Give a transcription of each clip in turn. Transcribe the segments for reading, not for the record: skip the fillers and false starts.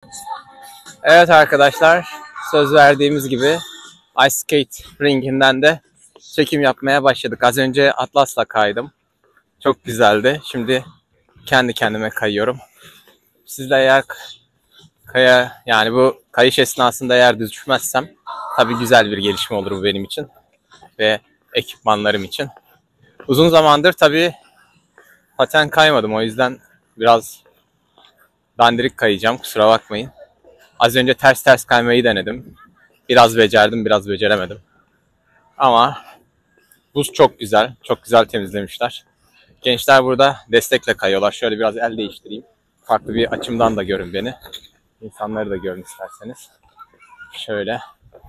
Evet arkadaşlar, söz verdiğimiz gibi Ice Skate ringinden de çekim yapmaya başladık. Az önce Atlas'la kaydım. Çok güzeldi. Şimdi kendi kendime kayıyorum. Siz de eğer yani bu kayış esnasında eğer düşmezsem tabii güzel bir gelişme olur bu benim için ve ekipmanlarım için. Uzun zamandır tabii paten kaymadım, o yüzden biraz dandirik kayacağım, kusura bakmayın. Az önce ters kaymayı denedim. Biraz becerdim, biraz beceremedim. Ama buz çok güzel. Çok güzel temizlemişler. Gençler burada destekle kayıyorlar. Şöyle biraz el değiştireyim. Farklı bir açımdan da görün beni. İnsanları da görün isterseniz. Şöyle.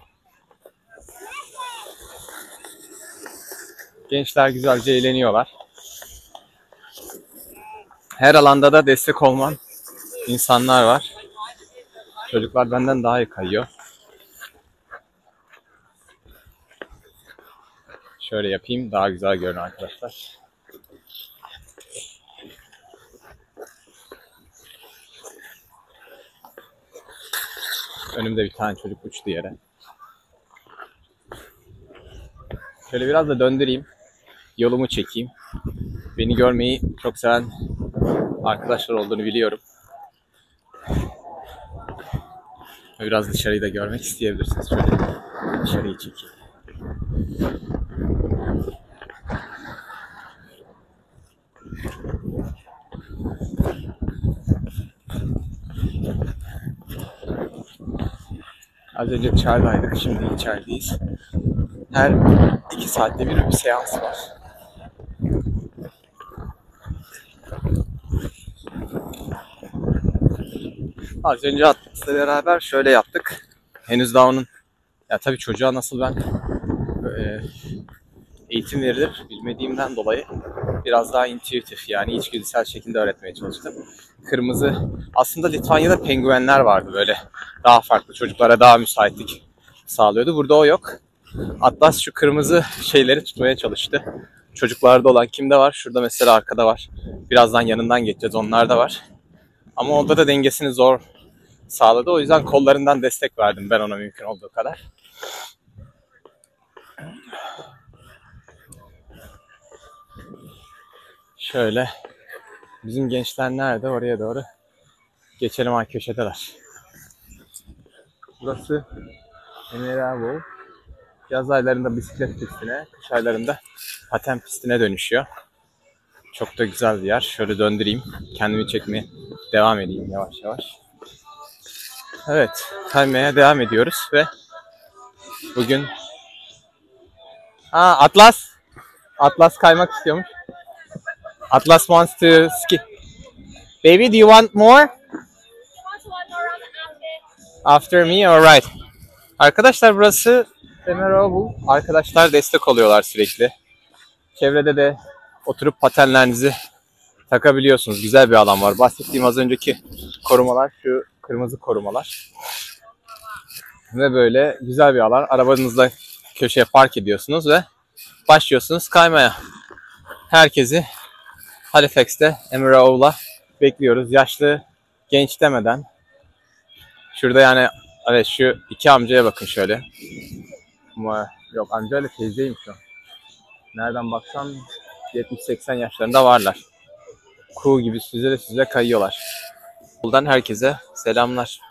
Gençler güzelce eğleniyorlar. Her alanda da destek olman insanlar var. Çocuklar benden daha iyi kayıyor. Şöyle yapayım, daha güzel görün arkadaşlar. Önümde bir tane çocuk uçtu yere. Şöyle biraz da döndüreyim. Yolumu çekeyim. Beni görmeyi çok seven arkadaşlar olduğunu biliyorum. Biraz dışarıyı da görmek isteyebilirsiniz. Şöyle dışarıyı çekeyim. Az önce dışarıdaydık, şimdi içerideyiz. Her 2 saatte bir seans var. Az önce Atlas'la beraber şöyle yaptık. Henüz daha onun, ya tabii çocuğa nasıl ben eğitim verilir bilmediğimden dolayı biraz daha intuitif, yani içgüdüsel şekilde öğretmeye çalıştım. Kırmızı, aslında Litvanya'da penguenler vardı, böyle daha farklı, çocuklara daha müsaitlik sağlıyordu. Burada o yok. Atlas şu kırmızı şeyleri tutmaya çalıştı. Çocuklarda olan kimde var? Şurada mesela arkada var. Birazdan yanından geçeceğiz, onlar da var. Ama onda da dengesini zor sağladı. O yüzden kollarından destek verdim ben ona mümkün olduğu kadar. Şöyle. Bizim gençler nerede? Oraya doğru geçelim, ay köşedeler. Burası Emeravo. Yaz aylarında bisiklet pistine, kış aylarında paten pistine dönüşüyor. Çok da güzel bir yer. Şöyle döndüreyim. Kendimi çekmeye devam edeyim yavaş yavaş. Evet, kaymaya devam ediyoruz ve bugün Atlas. Atlas kaymak istiyormuş. Atlas wants to ski. Baby, do you want more? After me, alright. Arkadaşlar burası Emerald. Arkadaşlar destek oluyorlar sürekli. Çevrede de oturup patenlerinizi takabiliyorsunuz. Güzel bir alan var. Bahsettiğim az önceki korumalar, şu kırmızı korumalar. Ve böyle güzel bir alan. Arabanızda köşeye park ediyorsunuz ve başlıyorsunuz kaymaya. Herkesi Halifax'te Emerald'la bekliyoruz. Yaşlı, genç demeden. Şurada yani evet, şu iki amcaya bakın şöyle. Ama yok, amcayla teyzeyim şu an. Nereden baksan 70-80 yaşlarında varlar. Kuğu gibi süzüle süzüle kayıyorlar. Buradan herkese selamlar.